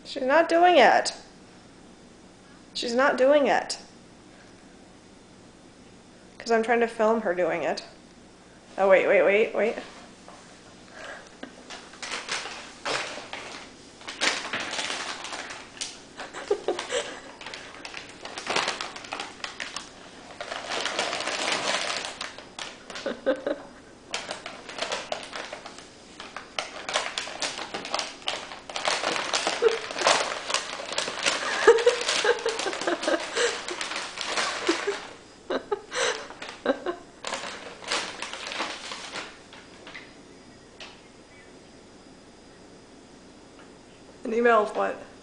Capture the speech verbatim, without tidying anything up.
She's not doing it. She's not doing it. Because I'm trying to film her doing it. Oh, wait, wait, wait, wait. An email is what?